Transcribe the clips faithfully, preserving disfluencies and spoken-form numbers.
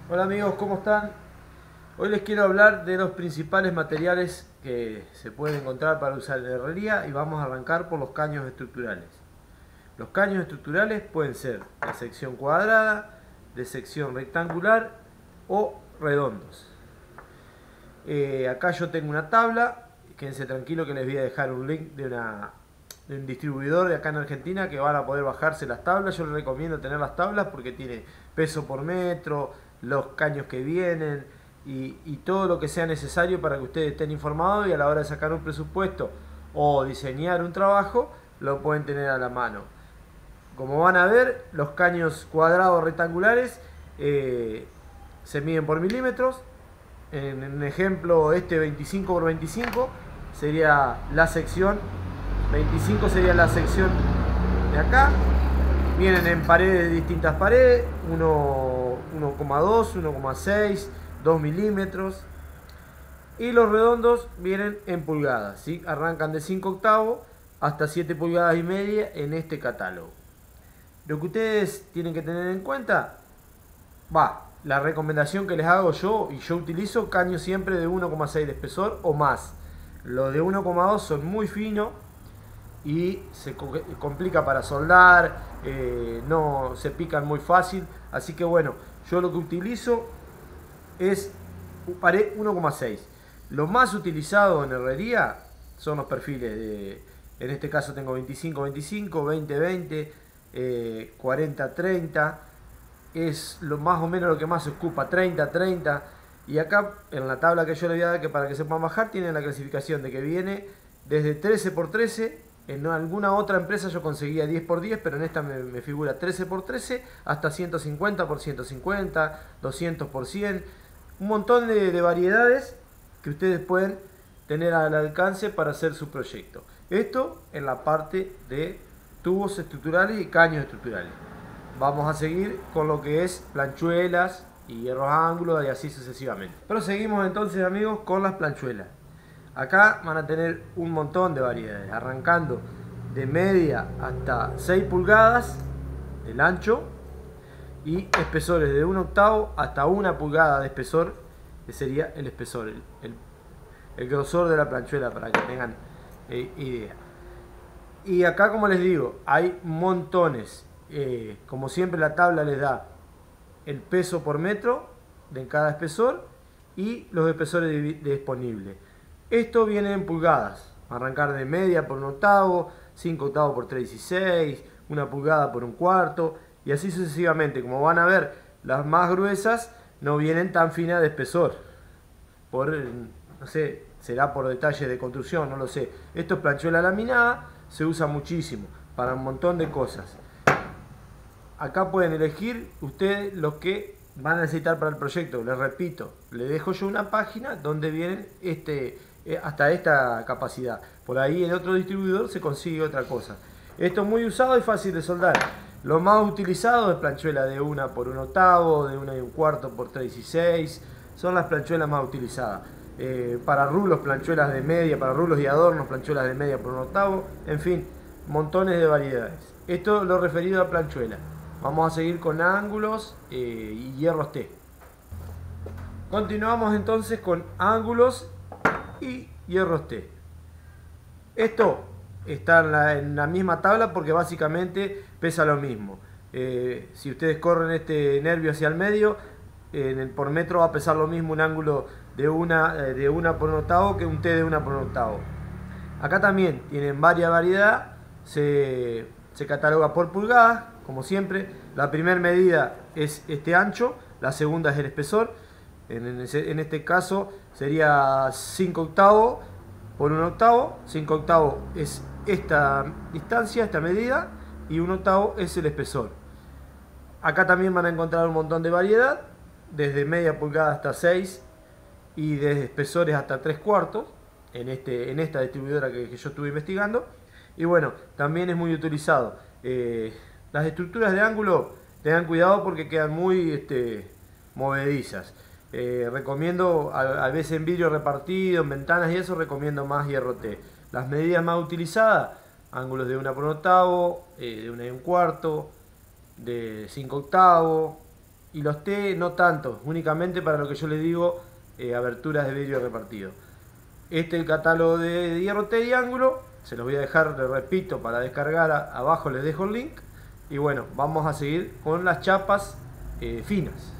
Hola amigos, ¿cómo están? Hoy les quiero hablar de los principales materiales que se pueden encontrar para usar en herrería y vamos a arrancar por los caños estructurales. Los caños estructurales pueden ser de sección cuadrada, de sección rectangular o redondos. Eh, acá yo tengo una tabla, quédense tranquilo que les voy a dejar un link de, una, de un distribuidor de acá en Argentina que van a poder bajarse las tablas. Yo les recomiendo tener las tablas porque tiene peso por metro, los caños que vienen y, y todo lo que sea necesario para que ustedes estén informados y a la hora de sacar un presupuesto o diseñar un trabajo lo pueden tener a la mano. Como van a ver, los caños cuadrados rectangulares eh, se miden por milímetros. En un ejemplo, este veinticinco por veinticinco sería la sección, veinticinco sería la sección de acá. Vienen en paredes, distintas paredes, uno coma dos, uno coma seis, dos milímetros. Y los redondos vienen en pulgadas, ¿sí? Arrancan de cinco octavos hasta siete pulgadas y media en este catálogo. Lo que ustedes tienen que tener en cuenta, va, la recomendación que les hago yo, y yo utilizo caños siempre de uno coma seis de espesor o más. Los de uno coma dos son muy finos y se complica para soldar, eh, no se pican muy fácil, así que bueno, yo lo que utilizo es pared uno coma seis. Lo más utilizado en herrería son los perfiles de, en este caso tengo veinticinco veinticinco, veinte veinte, eh, cuarenta treinta, es lo más o menos lo que más se ocupa, treinta treinta. Y acá en la tabla que yo les voy a dar, que para que se puedan bajar, tienen la clasificación de que viene desde trece por trece. En alguna otra empresa yo conseguía diez por diez, pero en esta me, me figura trece por trece, hasta ciento cincuenta por ciento cincuenta, doscientos por cien. Un montón de, de variedades que ustedes pueden tener al alcance para hacer su proyecto. Esto en la parte de tubos estructurales y caños estructurales. Vamos a seguir con lo que es planchuelas y hierros ángulos y así sucesivamente. Proseguimos entonces, amigos, con las planchuelas. Acá van a tener un montón de variedades, arrancando de media hasta seis pulgadas el ancho y espesores de un octavo hasta una pulgada de espesor, que sería el espesor, el, el, el grosor de la planchuela, para que tengan eh, idea. Y acá, como les digo, hay montones. Eh, como siempre, la tabla les da el peso por metro de cada espesor y los espesores disponibles. Esto viene en pulgadas, arrancar de media por un octavo, cinco octavos por tres dieciséis, una pulgada por un cuarto y así sucesivamente. Como van a ver, las más gruesas no vienen tan finas de espesor, por, no sé, será por detalles de construcción, no lo sé. Esto es planchuela laminada, se usa muchísimo para un montón de cosas. Acá pueden elegir ustedes lo que van a necesitar para el proyecto. Les repito, les dejo yo una página donde vienen este, hasta esta capacidad. Por ahí en otro distribuidor se consigue otra cosa. Esto es muy usado y fácil de soldar. Lo más utilizado es planchuela de una por un octavo, de una y un cuarto por tres dieciséis. Son las planchuelas más utilizadas. Eh, para rulos, planchuelas de media, para rulos y adornos, planchuelas de media por un octavo. En fin, montones de variedades. Esto lo referido a planchuela. Vamos a seguir con ángulos eh, y hierros T. Continuamos entonces con ángulos y hierros T. Esto está en la, en la misma tabla porque básicamente pesa lo mismo. Eh, si ustedes corren este nervio hacia el medio, eh, en el por metro va a pesar lo mismo un ángulo de una, eh, de una por un octavo que un T de una por un octavo. Acá también tienen varias variedades, se, se cataloga por pulgadas. Como siempre, la primera medida es este ancho, la segunda es el espesor. En, ese, en este caso sería cinco octavos por un octavo. cinco octavos es esta distancia, esta medida, y un octavo es el espesor. Acá también van a encontrar un montón de variedad, desde media pulgada hasta seis y desde espesores hasta tres cuartos, en, este, en esta distribuidora que, que yo estuve investigando. Y bueno, también es muy utilizado. Eh, Las estructuras de ángulo, tengan cuidado porque quedan muy este, movedizas. Eh, recomiendo, a, a veces en vidrio repartido, en ventanas y eso, recomiendo más hierro T. Las medidas más utilizadas, ángulos de una por un octavo, eh, de una y un cuarto, de cinco octavos, y los T no tanto, únicamente para lo que yo les digo, eh, aberturas de vidrio repartido. Este es el catálogo de, de hierro T de ángulo, se los voy a dejar, les repito, para descargar, a, abajo les dejo el link. Y bueno, vamos a seguir con las chapas eh, finas.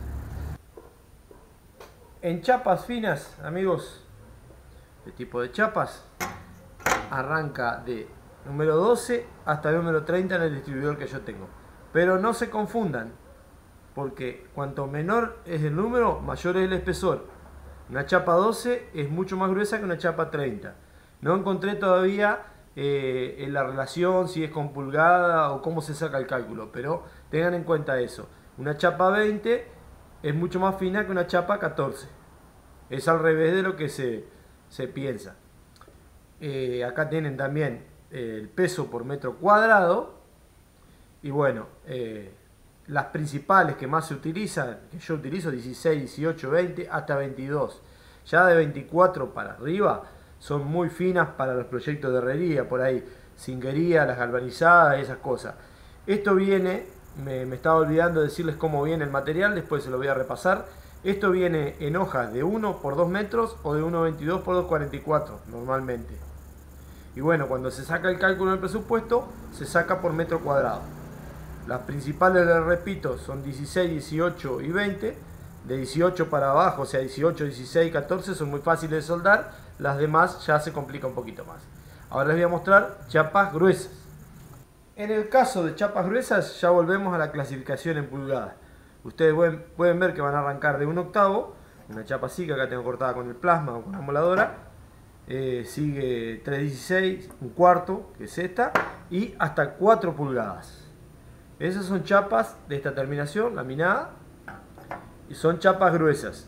En chapas finas, amigos, este tipo de chapas arranca de número doce hasta el número treinta en el distribuidor que yo tengo. Pero no se confundan, porque cuanto menor es el número, mayor es el espesor. Una chapa doce es mucho más gruesa que una chapa treinta. No encontré todavía eh, en la relación si es con pulgada o cómo se saca el cálculo, pero tengan en cuenta eso. Una chapa veinte es mucho más fina que una chapa catorce. Es al revés de lo que se, se piensa. Eh, acá tienen también eh, el peso por metro cuadrado. Y bueno, eh, las principales que más se utilizan, que yo utilizo, dieciséis, dieciocho, veinte, hasta veintidós. Ya de veinticuatro para arriba son muy finas para los proyectos de herrería, por ahí, cinguería, las galvanizadas, esas cosas. Esto viene, me, me estaba olvidando decirles cómo viene el material, después se lo voy a repasar. Esto viene en hojas de uno por dos metros o de uno coma veintidós por dos coma cuarenta y cuatro normalmente. Y bueno, cuando se saca el cálculo del presupuesto, se saca por metro cuadrado. Las principales, les repito, son dieciséis, dieciocho y veinte. De dieciocho para abajo, o sea, dieciocho, dieciséis, catorce, son muy fáciles de soldar. Las demás ya se complica un poquito más. Ahora les voy a mostrar chapas gruesas. En el caso de chapas gruesas, ya volvemos a la clasificación en pulgadas. Ustedes pueden, pueden ver que van a arrancar de un octavo, una chapa así que acá tengo cortada con el plasma o con la moladora. Eh, sigue tres dieciséis, un cuarto, que es esta, y hasta cuatro pulgadas. Esas son chapas de esta terminación, laminada, y son chapas gruesas.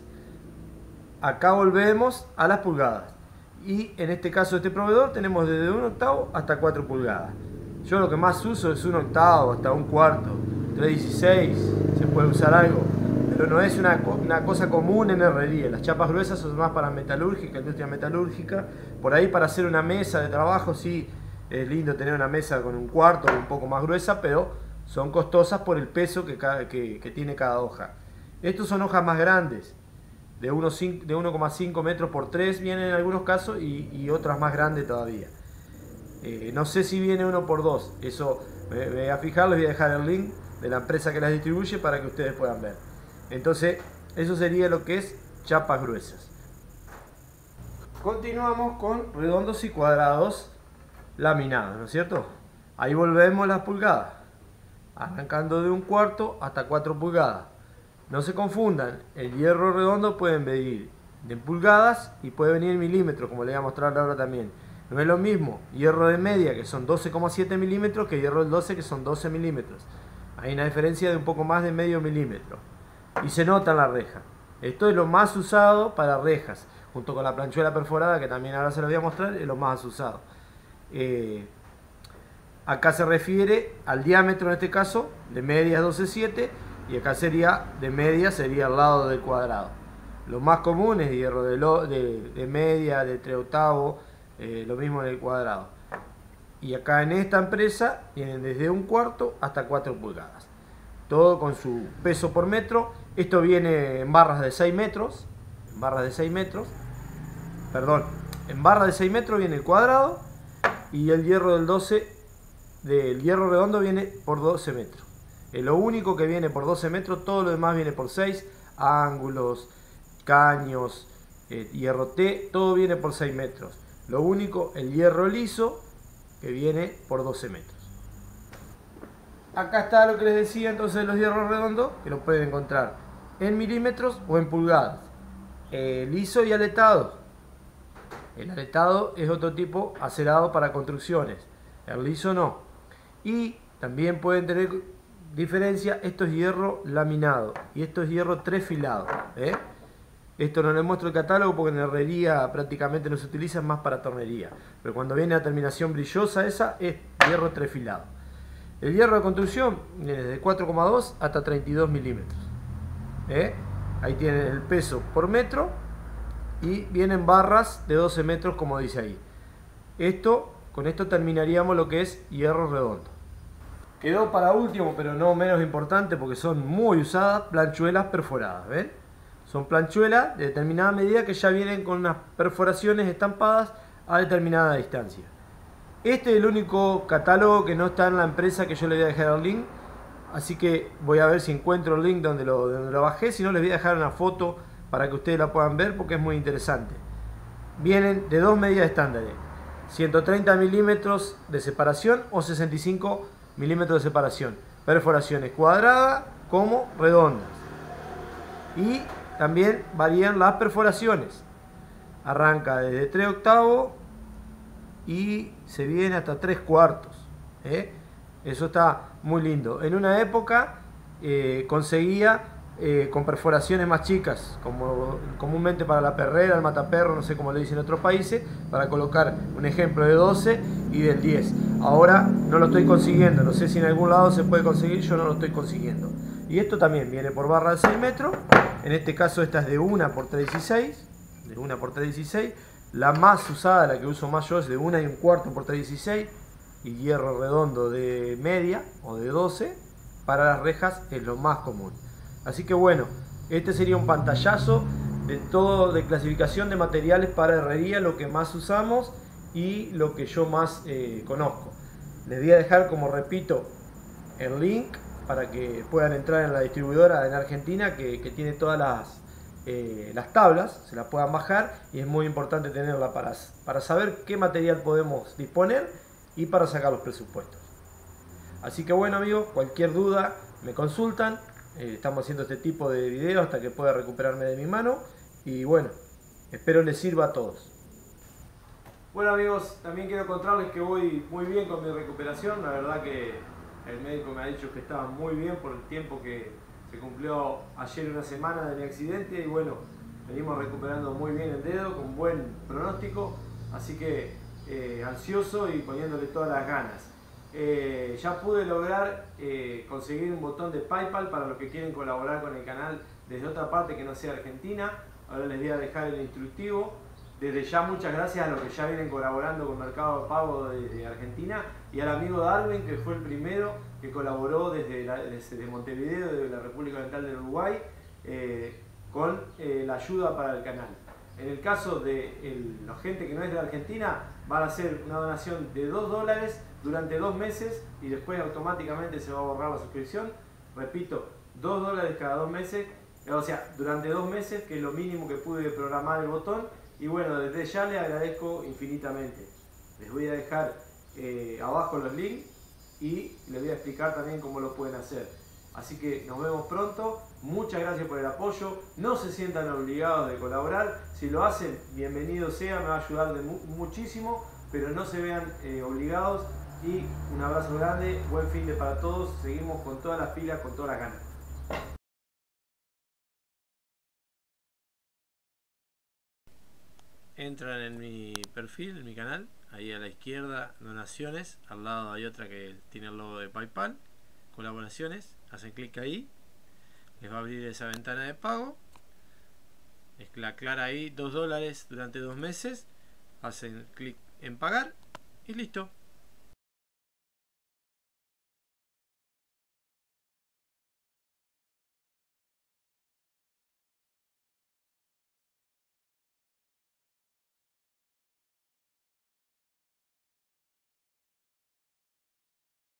Acá volvemos a las pulgadas. Y en este caso de este proveedor tenemos desde un octavo hasta cuatro pulgadas. Yo lo que más uso es un octavo hasta un cuarto. tres dieciséis se puede usar algo, pero no es una, una cosa común en herrería. Las chapas gruesas son más para metalúrgica, industria metalúrgica. Por ahí para hacer una mesa de trabajo sí es lindo tener una mesa con un cuarto o un poco más gruesa, pero son costosas por el peso que, cada, que, que tiene cada hoja. Estos son hojas más grandes, de uno coma cinco metros por tres vienen en algunos casos, y, y otras más grandes todavía. Eh, no sé si viene uno por dos, eso me, me voy a fijar, les voy a dejar el link de la empresa que las distribuye para que ustedes puedan ver. Entonces, eso sería lo que es chapas gruesas. Continuamos con redondos y cuadrados laminados, ¿no es cierto? Ahí volvemos las pulgadas, arrancando de un cuarto hasta cuatro pulgadas. No se confundan, el hierro redondo puede medir en pulgadas y puede venir en milímetros, como les voy a mostrar ahora también. No es lo mismo hierro de media, que son doce coma siete milímetros, que hierro del doce, que son doce milímetros. Hay una diferencia de un poco más de medio milímetro. Y se nota en la reja. Esto es lo más usado para rejas, junto con la planchuela perforada, que también ahora se lo voy a mostrar, es lo más usado. Eh, acá se refiere al diámetro, en este caso, de media doce coma siete, y acá sería, de media sería al lado del cuadrado. Lo más común es hierro de, lo, de, de media, de tres octavos, eh, lo mismo en el cuadrado. Y acá en esta empresa tienen desde un cuarto hasta cuatro pulgadas. Todo con su peso por metro. Esto viene en barras de seis metros. En barras de seis metros. Perdón. En barras de seis metros viene el cuadrado. Y el hierro del doce, del hierro redondo, viene por doce metros. Es lo único que viene por doce metros. Todo lo demás viene por seis. Ángulos, caños, eh, hierro T. Todo viene por seis metros. Lo único, el hierro liso, que viene por doce metros. Acá está lo que les decía entonces, los hierros redondos, que los pueden encontrar en milímetros o en pulgadas. Eh, liso y aletado. El aletado es otro tipo acerado para construcciones. El liso no. Y también pueden tener diferencia, esto es hierro laminado y esto es hierro tres filado. ¿eh? Esto no les muestro el catálogo porque en herrería prácticamente no se utiliza, más para tornería. Pero cuando viene la terminación brillosa, esa es hierro tres filado. El hierro de construcción viene desde cuatro coma dos hasta treinta y dos milímetros. ¿eh? Ahí tienen el peso por metro y vienen barras de doce metros, como dice ahí. Esto, con esto terminaríamos lo que es hierro redondo. Quedó para último, pero no menos importante porque son muy usadas, planchuelas perforadas, ¿ven? Son planchuelas de determinada medida que ya vienen con unas perforaciones estampadas a determinada distancia. Este es el único catálogo que no está en la empresa, que yo le voy a dejar el link. Así que voy a ver si encuentro el link donde lo, donde lo bajé. Si no, les voy a dejar una foto para que ustedes la puedan ver porque es muy interesante. Vienen de dos medidas estándares: ciento treinta milímetros de separación o sesenta y cinco milímetros de separación. Perforaciones cuadradas como redondas. Y también varían las perforaciones. Arranca desde tres octavos y se viene hasta tres cuartos. ¿eh? Eso está muy lindo. En una época eh, conseguía eh, con perforaciones más chicas, como comúnmente para la perrera, el mataperro, no sé cómo le dicen en otros países, para colocar un ejemplo de doce y del diez. Ahora no lo estoy consiguiendo, no sé si en algún lado se puede conseguir, yo no lo estoy consiguiendo. Y esto también viene por barra de seis metros, en este caso esta es de uno por tres dieciséis, de uno por tres dieciséis. La más usada, la que uso más yo, es de uno y un cuarto por tres dieciséis y hierro redondo de media o de doce. Para las rejas es lo más común. Así que bueno, este sería un pantallazo de todo, de clasificación de materiales para herrería, lo que más usamos y lo que yo más eh, conozco. Les voy a dejar, como repito, el link para que puedan entrar en la distribuidora en Argentina que, que tiene todas las Eh, las tablas, se las puedan bajar, y es muy importante tenerla para, para saber qué material podemos disponer y para sacar los presupuestos. Así que bueno amigos, cualquier duda me consultan, eh, estamos haciendo este tipo de videos hasta que pueda recuperarme de mi mano y bueno, espero les sirva a todos. Bueno amigos, también quiero contarles que voy muy bien con mi recuperación. La verdad que el médico me ha dicho que estaba muy bien por el tiempo que se cumplió ayer, una semana de mi accidente, y bueno, venimos recuperando muy bien el dedo, con buen pronóstico, así que eh, ansioso y poniéndole todas las ganas. Eh, ya pude lograr eh, conseguir un botón de PayPal para los que quieren colaborar con el canal desde otra parte que no sea Argentina. Ahora les voy a dejar el instructivo. Desde ya muchas gracias a los que ya vienen colaborando con Mercado Pago desde Argentina, y al amigo Darwin, que fue el primero que colaboró desde, la, desde Montevideo, de la República Oriental del Uruguay, eh, con eh, la ayuda para el canal. En el caso de el, la gente que no es de Argentina, van a hacer una donación de dos dólares durante dos meses y después automáticamente se va a borrar la suscripción. Repito, dos dólares cada dos meses, o sea, durante dos meses, que es lo mínimo que pude programar el botón. Y bueno, desde ya les agradezco infinitamente. Les voy a dejar eh, abajo los links y les voy a explicar también cómo lo pueden hacer. Así que nos vemos pronto. Muchas gracias por el apoyo. No se sientan obligados de colaborar. Si lo hacen, bienvenido sea, me va a ayudar de mu muchísimo. Pero no se vean eh, obligados. Y un abrazo grande. Buen fin de para todos. Seguimos con todas las pilas, con todas las ganas. Entran en mi perfil, en mi canal, ahí a la izquierda, donaciones, al lado hay otra que tiene el logo de PayPal, colaboraciones, hacen clic ahí, les va a abrir esa ventana de pago, es la clara ahí, dos dólares durante dos meses, hacen clic en pagar y listo.